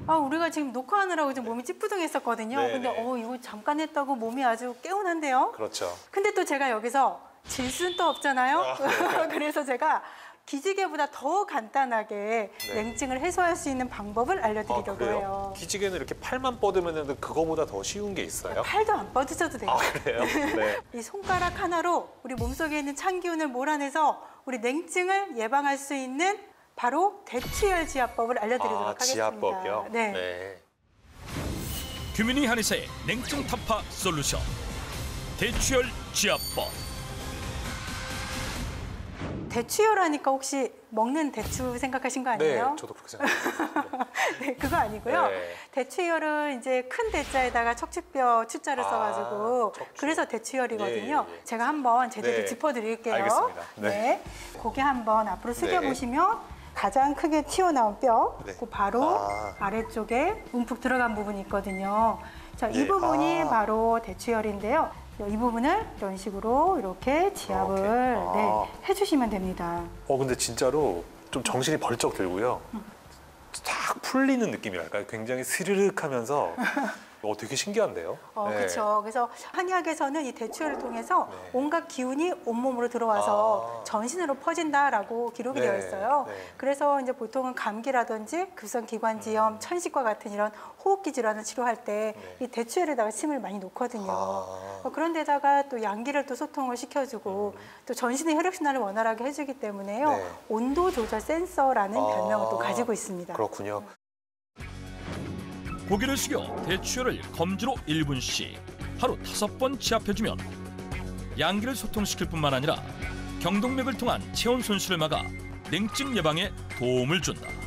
우리가 지금 녹화하느라고 좀 몸이 찌뿌둥했었거든요. 근데 이거 잠깐 했다고 몸이 아주 개운한데요. 그렇죠. 근데 또 제가 여기서 질 수는 또 없잖아요. 그래서 제가 기지개보다 더 간단하게 냉증을 해소할 수 있는 방법을 알려드리려고 해요. 기지개는 이렇게 팔만 뻗으면 되는데 그거보다 더 쉬운 게 있어요? 팔도 안 뻗으셔도 돼요. 그래요? 네. 이 손가락 하나로 우리 몸속에 있는 찬 기운을 몰아내서 우리 냉증을 예방할 수 있는 바로 대추열 지압법을 알려드리도록 하겠습니다. 지압법이요? 네. 규민이 한의사의 냉증 타파 솔루션 대추열 지압법. 대추열하니까 혹시 먹는 대추 생각하신 거 아니에요? 네, 저도 그렇게 생각해요. 네, 그거 아니고요. 대추열은 이제 큰 대자에다가 척추뼈 추자를 써가지고 그래서 대추열이거든요. 제가 한번 제대로 짚어드릴게요. 알겠습니다. 네. 고개 한번 앞으로 숙여보시면 가장 크게 튀어나온 뼈, 그 바로 아래쪽에 움푹 들어간 부분이 있거든요. 자, 이 부분이 바로 대추열인데요. 이 부분을 이런 식으로 이렇게 지압을 해주시면 됩니다. 근데 진짜로 좀 정신이 벌쩍 들고요. 딱 풀리는 느낌이랄까요? 굉장히 스르륵하면서 되게 신기한데요? 그렇죠. 그래서 한의학에서는 이 대추열을 통해서 온갖 기운이 온몸으로 들어와서 전신으로 퍼진다라고 기록이 되어 있어요. 그래서 이제 보통은 감기라든지 급성기관지염, 천식과 같은 이런 호흡기 질환을 치료할 때 이 대추열에다가 침을 많이 놓거든요. 그런데다가 또 양기를 또 소통을 시켜주고 또 전신의 혈액순환을 원활하게 해주기 때문에요. 온도 조절 센서라는 별명을 또 가지고 있습니다. 그렇군요. 고개를 숙여 대추열을 검지로 1분씩 하루 5번 지압해주면 양기를 소통시킬 뿐만 아니라 경동맥을 통한 체온 손실을 막아 냉증 예방에 도움을 준다.